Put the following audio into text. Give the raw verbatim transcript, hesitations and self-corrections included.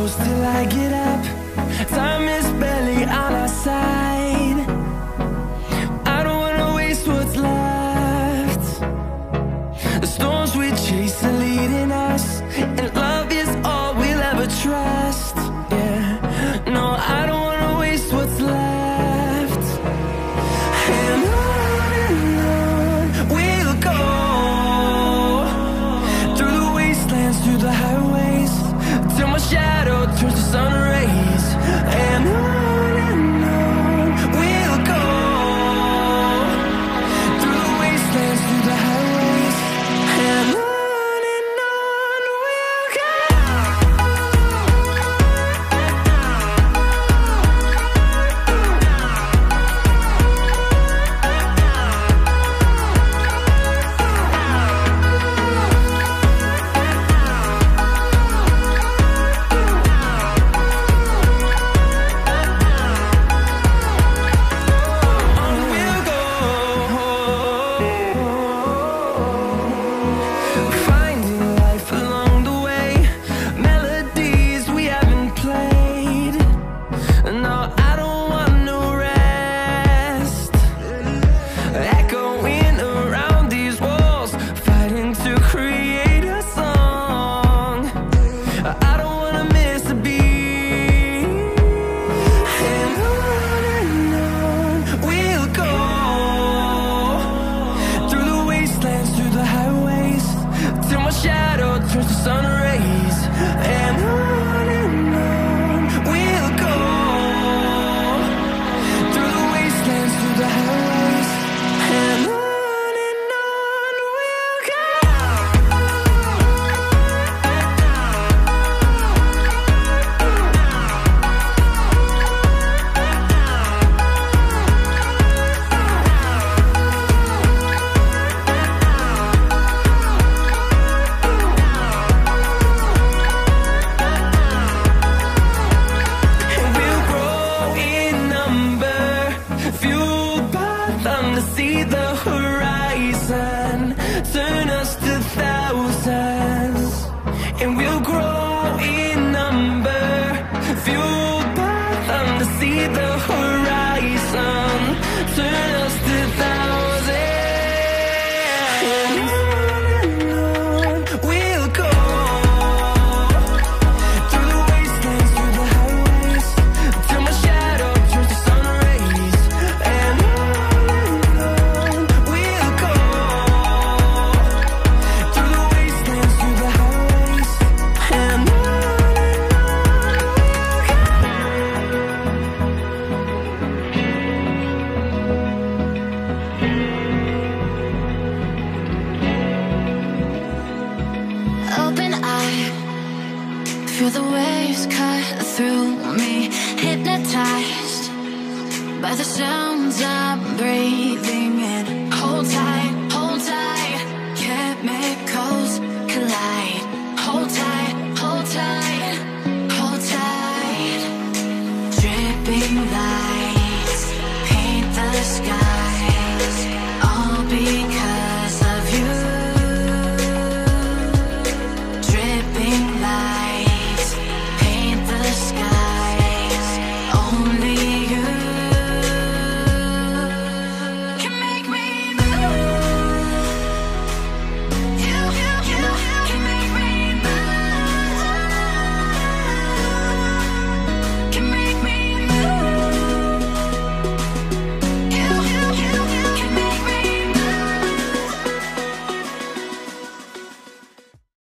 close till I get up. Time is barely on our side. I don't wanna waste what's left. The storms we chase are leading us, and love is all we'll ever trust. Yeah, no, I don't wanna waste what's left. And on and on we'll go, through the wastelands, through the highways, till my shadow turns to sun rays. And on and on we'll go, through the wastelands, through the highways, and on. Feel the waves cut through me, hypnotized by the sounds I'm breathing in. Hold tight, hold tight, chemicals collide. Hold tight, hold tight, hold tight. Dripping lights paint the sky.